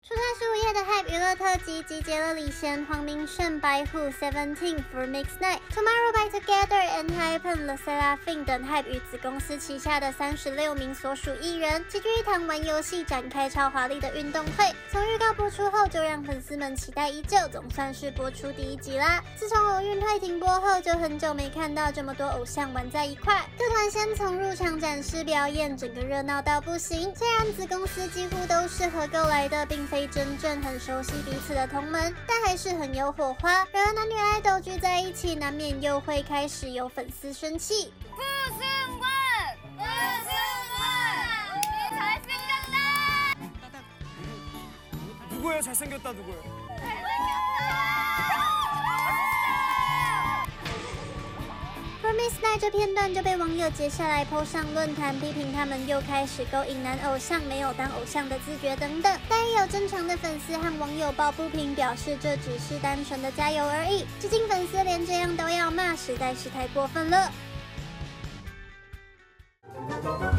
出差15夜的 Hype 娱乐特辑集结了李贤、黄明胜、白虎、Seventeen、For Mix Night、Tomorrow by Together、ENHYPEN、LE SSERAFIM 等 Hype 与子公司旗下的36名所属艺人，齐聚一堂玩游戏，展开超华丽的运动会。从预告播出后，就让粉丝们期待已久，总算是播出第1集啦。自从奥运退停播后，就很久没看到这么多偶像玩在一块。各团先从入场展示表演，整个热闹到不行。虽然子公司几乎都是合购来的，并非真正很熟悉彼此的同门，但还是很有火花。然而男女爱豆聚在一起，难免又会开始有粉丝生气。 누구예요? 잘생겼다 누구예요? For Mix Night 这片段就被网友截下来 po 上论坛，批评他们又开始勾引男偶像，没有当偶像的自觉等等。但也有正常的粉丝和网友抱不平，表示这只是单纯的加油而已。至今粉丝连这样都要骂，实在是太过分了。